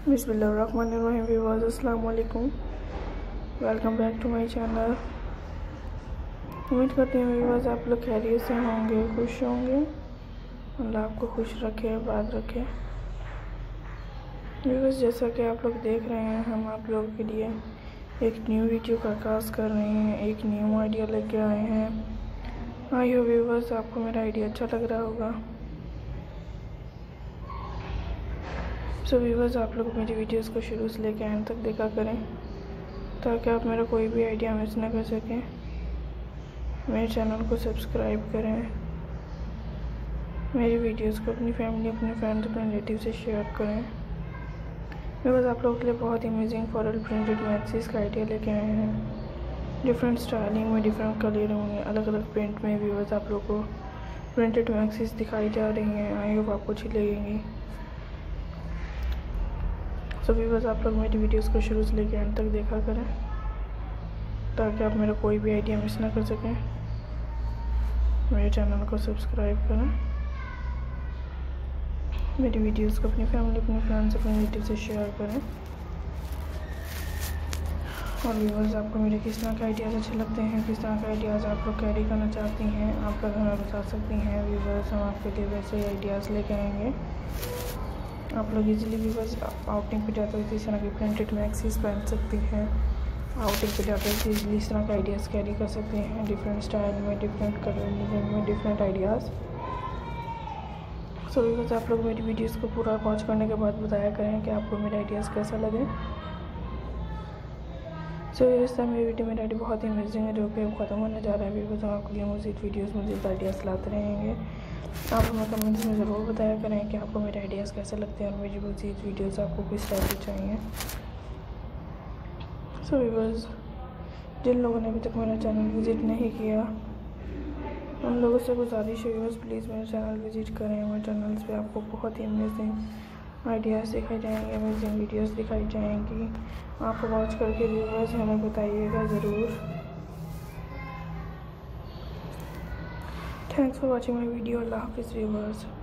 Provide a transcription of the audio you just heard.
बिस्मिल्लाहिर्रहमानिर्रहीम व्यूअर्स, अस्सलाम वालेकुम। Welcome back to my channel. उम्मीद करती हूँ व्यूअर्स आप लोग खैरियत से होंगे, खुश होंगे। अल्लाह आपको खुश रखे, आबाद रखे। व्यूअर्स, जैसा कि आप लोग देख रहे हैं, हम आप लोगों के लिए एक न्यू वीडियो का आगाज़ कर रहे हैं, एक न्यू आइडिया लेके आए हैं। आई होप व्यूअर्स आपको मेरा आइडिया अच्छा लग रहा होगा। सो व्यूअर्स, आप लोग मेरी वीडियोस को शुरू से लेकर एंड तक देखा करें ताकि आप मेरा कोई भी आइडिया मिस ना कर सकें। मेरे चैनल को सब्सक्राइब करें, मेरी वीडियोस को अपनी फैमिली, अपने फ्रेंड्स, अपने रिलेटिव से शेयर करें। व्यूअर्स, आप लोगों के लिए बहुत ही अमेजिंग फॉरल प्रिंटेड मैक्सीज का आइडिया लेके आए हैं। डिफरेंट स्टाइलिंग में, डिफरेंट कलर में, अलग अलग प्रिंट में व्यूअर्स आप लोगों को प्रिंटेड मैक्सीज दिखाई जा रही हैं। आई होप आपको अच्छी लगेंगी। सो व्यूअर्स, आप लोग मेरी वीडियोस को शुरू से लेकर एंड तक देखा करें ताकि आप मेरा कोई भी आइडिया मिस ना कर सकें। मेरे चैनल को सब्सक्राइब करें, मेरी वीडियोस को अपनी फैमिली, अपने फ्रेंड्स, अपने रिलेटिव से शेयर करें। और व्यूअर्स, आपको मेरे किस तरह के आइडियाज़ अच्छे लगते हैं, किस तरह के आइडियाज़ आप लोग कैरी करना चाहती हैं, आप लोग हमें बता सकती हैं। व्यूअर्स, हम आपके लिए वैसे ही आइडियाज़ लेकर आएंगे। आप लोग इजीली व्यूअर्स आउटिंग पे जाते हुए इस तरह की प्रिंटेड मैक्सीज पहन सकती हैं। आउटिंग पे जाते हुए इजीली इस तरह के आइडियाज़ कैरी कर सकते हैं, डिफरेंट स्टाइल में, डिफरेंट कलर में, डिफरेंट आइडियाज़। सो व्यूअर्स, आप लोग मेरी वीडियोस को पूरा वॉच करने के बाद बताया करें कि आपको मेरे आइडियाज़ कैसा लगे। सो इस टाइम मेरी वीडियो मेरा आइडिया बहुत ही अमेजिंग है जो कि ख़त्म होने जा रहा है। व्यूअर्स, हम आपके लिए मज़ीद वीडियोस, मज़ीद आइडियाज़ लाते रहेंगे। आप हमें कमेंट्स में ज़रूर बताया करें कि आपको मेरे आइडियाज़ कैसे लगते हैं और मेरी मज़ीद वीडियोस आपको किस टाइप की चाहिए। सो व्यूअर्स, जिन लोगों ने अभी तक मेरा चैनल विज़िट नहीं किया उन लोगों से गुजारिश है व्यूअर्स, प्लीज़ मेरा चैनल विज़िट करें। मेरे चैनल्स पे आपको बहुत ही अमेजिंग आइडियाज़ दिखाए जाएंगे, अमेजिंग वीडियोस दिखाई जाएंगी। आप वॉच करके व्यूअर्स हमें बताइएगा ज़रूर। Thanks for watching my video. अल्लाह हाफिज़ व्यूअर्स।